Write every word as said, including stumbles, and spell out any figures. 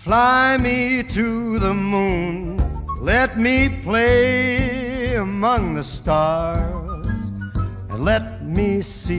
Fly me to the moon, let me play among the stars, and let me see